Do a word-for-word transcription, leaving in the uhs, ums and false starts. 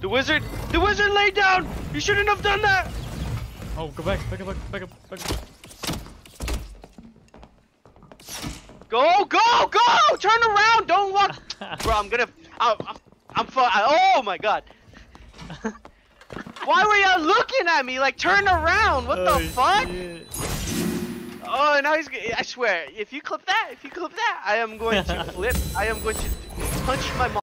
The wizard, the wizard laid down. You shouldn't have done that. Oh, go back, back up, back up, back up, back up. Go, go, go! Turn around! Don't walk, bro. I'm gonna. I'm. I'm, I'm fu- Oh my god. Why were y'all looking at me? Like, turn around. What Oh, the fuck? shit. Oh, now he's. I swear, if you clip that, if you clip that, I am going to flip. I am going to punch my mom.